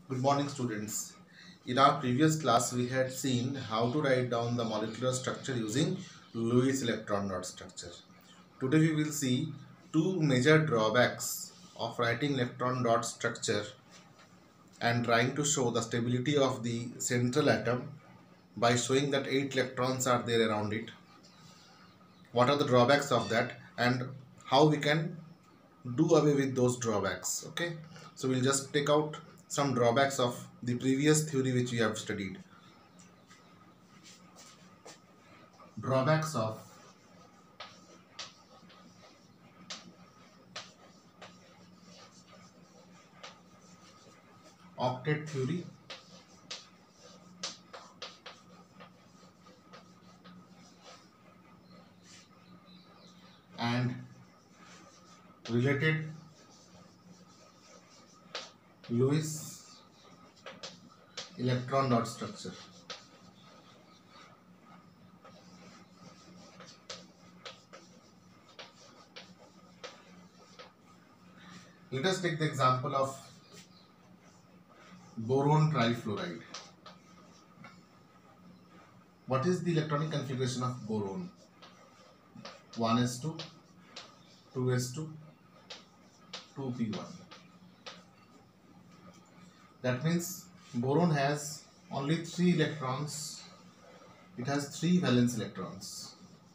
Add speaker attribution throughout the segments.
Speaker 1: Good morning, students. In our previous class, we had seen how to write down the molecular structure using Lewis electron dot structure. Today, we will see two major drawbacks of writing electron dot structure and trying to show the stability of the central atom by showing that 8 electrons are there around it. What are the drawbacks of that and how we can do away with those drawbacks. Okay, so we'll just take out some drawbacks of the previous theory which we have studied. Drawbacks of octet theory and related Lewis electron dot structure. Let us take the example of boron trifluoride. What is the electronic configuration of boron? 1s2, 2s2, 2p1. That means boron has only 3 electrons. It has 3 valence electrons.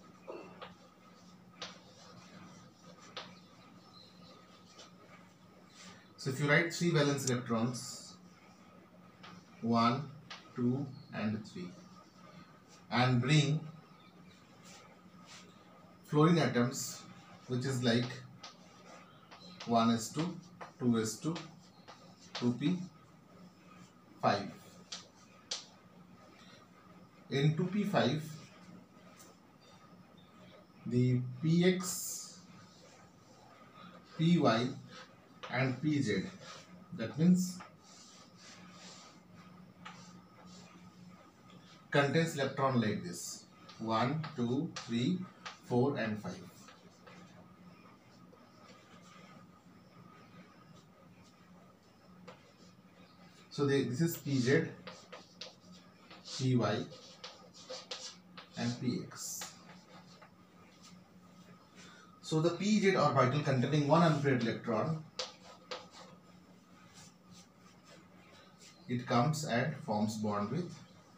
Speaker 1: So if you write 3 valence electrons, 1, 2 and 3, and bring fluorine atoms which is like 1s2, 2s2, 2p5. In 2p5, the px, py and pz, that means contains electron like this: 1, 2, 3, 4 and 5. So this is pz, py and px. So the pz orbital containing one unpaired electron, it comes and forms bond with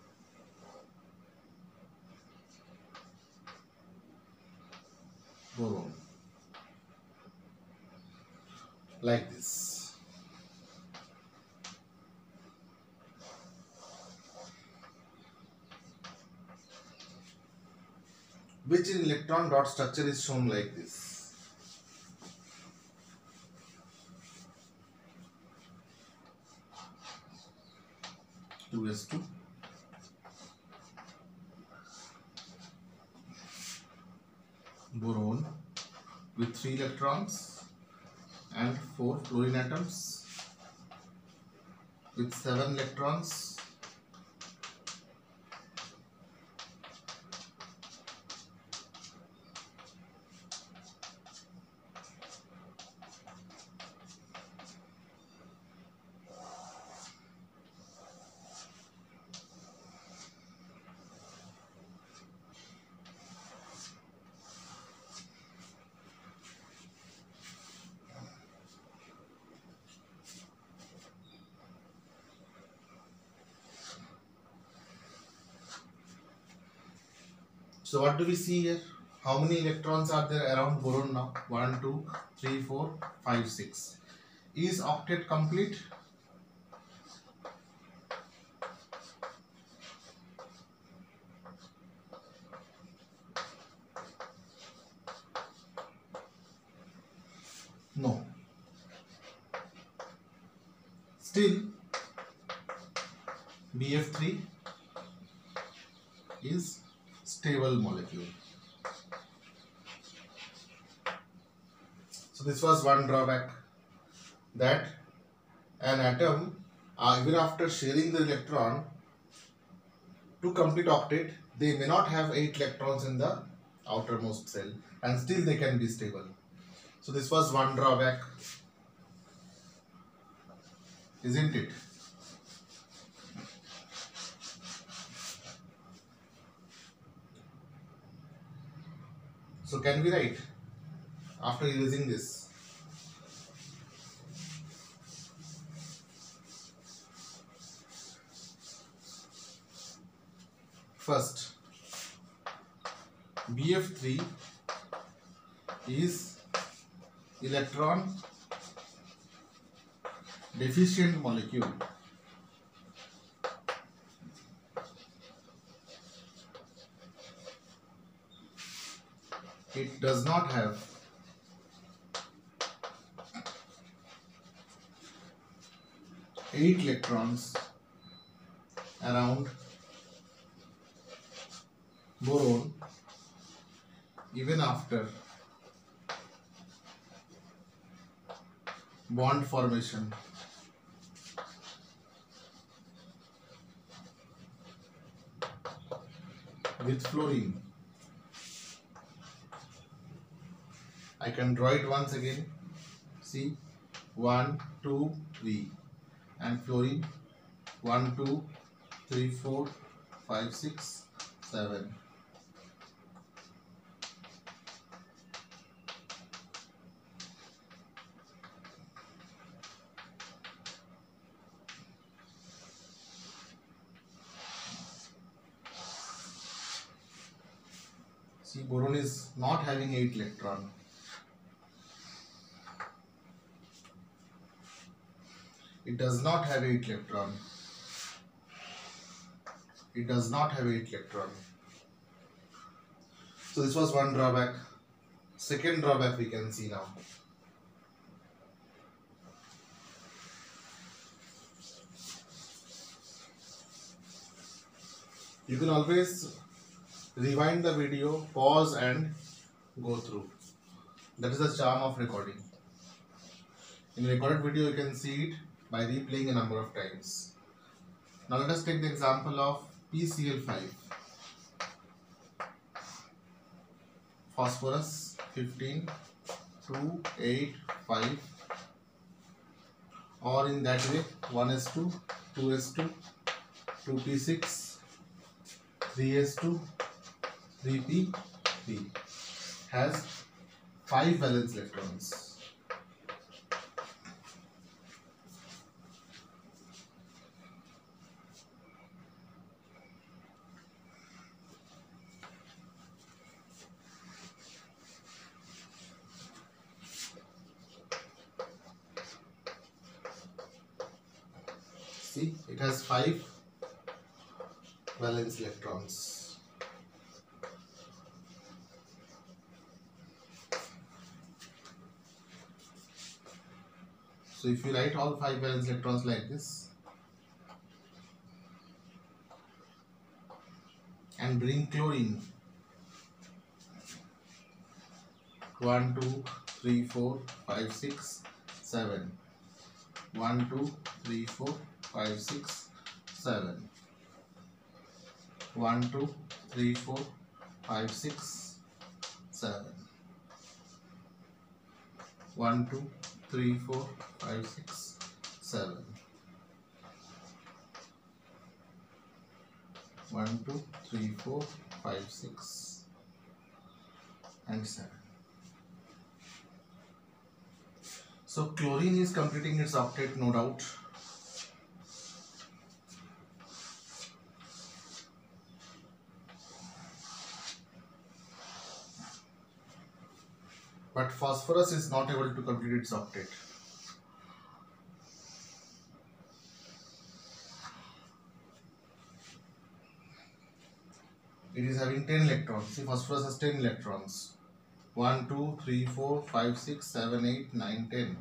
Speaker 1: boron like this. Which in electron dot structure is shown like this. Two s two, boron with 3 electrons and 4 fluorine atoms with 7 electrons So what do we see here? How many electrons are there around boron now? 1, 2, 3, 4, 5, 6. Is octet complete? No. Still, BF3 is stable molecule. So this was one drawback, that an atom, even after sharing the electron to complete octet, they may not have 8 electrons in the outermost cell and still they can be stable. So this was one drawback, isn't it? can we write after erasing this? First, BF3 is electron deficient molecule. It does not have eight electrons around boron even after bond formation. With fluorine, I can draw it once again. See, 1, 2, 3, and fluorine 1, 2, 3, 4, 5, 6, 7. See, boron is not having 8 electron. It does not have 8 electron. It does not have 8 electron. So this was one drawback. Second drawback we can see now. You can always rewind the video, pause and go through. That is the charm of recording. In recorded video you can see it by replaying a number of times. Now let us take the example of PCl5. Phosphorus 15, 2, 8, 5, or in that way 1s2, 2s2, 2p6, 3s2, 3p3 has 5 valence electrons. See, it has 5 valence electrons. So if you write all 5 valence electrons like this and bring chlorine 1, 2, 3, 4, 5, 6, 7, 1, 2, 3, 4, 5, 6, 7, 1, 2, 3, 4, 5, 6, 7, 1, 2, 3, 4, 5, 6, 7, 1, 2, 3, 4, 5, 6, and 7. So chlorine is completing its octet, no doubt. But phosphorus is not able to complete its octet. It is having 10 electrons. See, phosphorus has 10 electrons. 1, 2, 3, 4, 5, 6, 7, 8, 9, 10.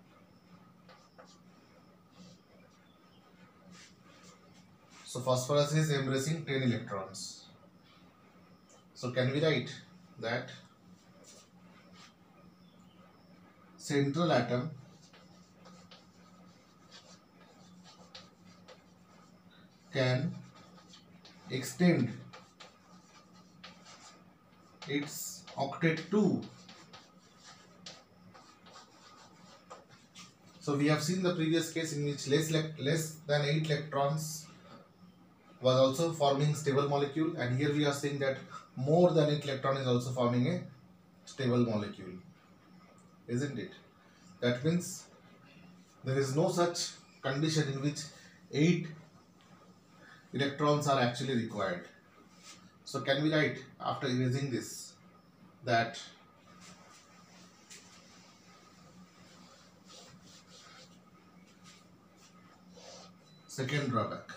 Speaker 1: So phosphorus is embracing 10 electrons. So can we write that central atom can extend its octet too? So we have seen the previous case in which less than 8 electrons was also forming stable molecule, and here we are saying that more than 8 electron is also forming a stable molecule, isn't it? That means there is no such condition in which 8 electrons are actually required. So can we write after erasing this that second drawback,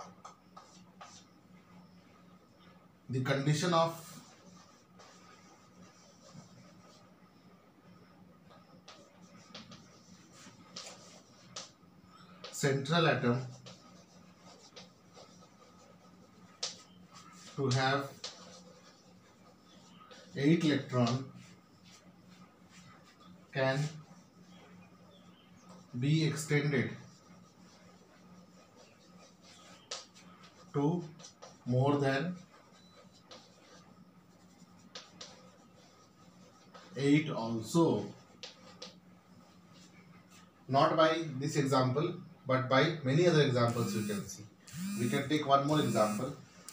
Speaker 1: the condition of central atom to have 8 electron can be extended to more than 8 also. Not by this example, but by many other examples you can see. We can take one more example.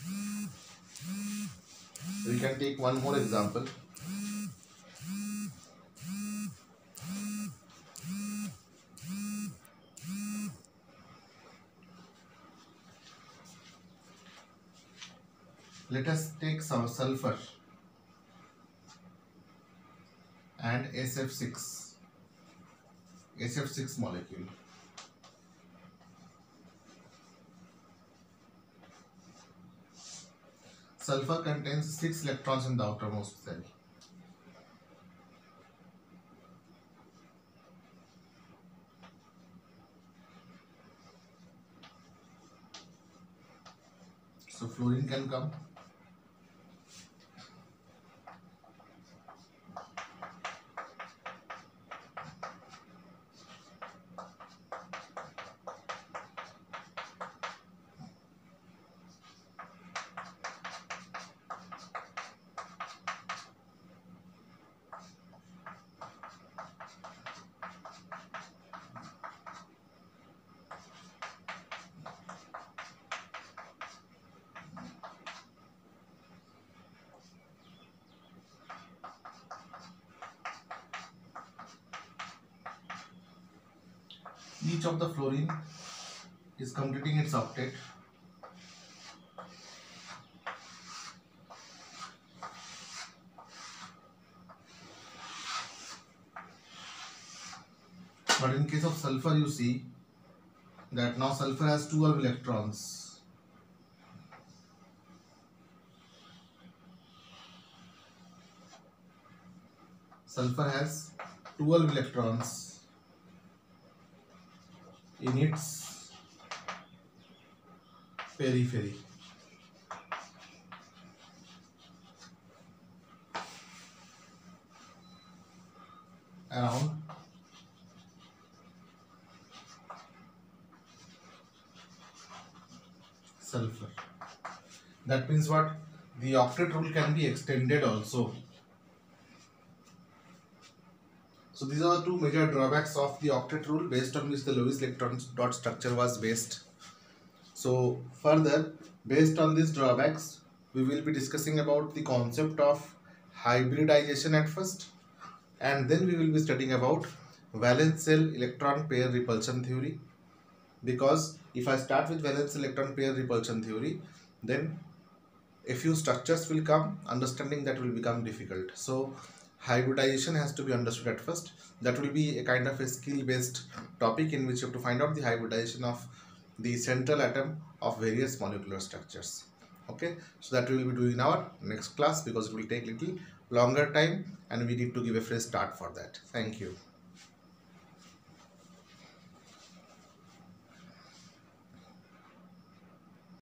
Speaker 1: Let us take some sulfur and SF6 molecule. Sulfur contains 6 electrons in the outermost cell. So fluorine can come. Each of the fluorine is completing its octet. But in case of sulfur, you see that now sulfur has 12 electrons. Sulfur has 12 electrons in its periphery. Around sulfur. That means what? The octet rule can be extended also. So these are the two major drawbacks of the octet rule based on which the Lewis electron dot structure was based. So further, based on these drawbacks, we will be discussing about the concept of hybridization at first, and then we will be studying about valence shell electron pair repulsion theory. Because if I start with valence electron pair repulsion theory, then a few structures will come, understanding that will become difficult. So hybridization has to be understood at first. That will be a kind of a skill based topic in which you have to find out the hybridization of the central atom of various molecular structures. Okay, so that we will be doing in our next class, because it will take little longer time and we need to give a fresh start for that. Thank you.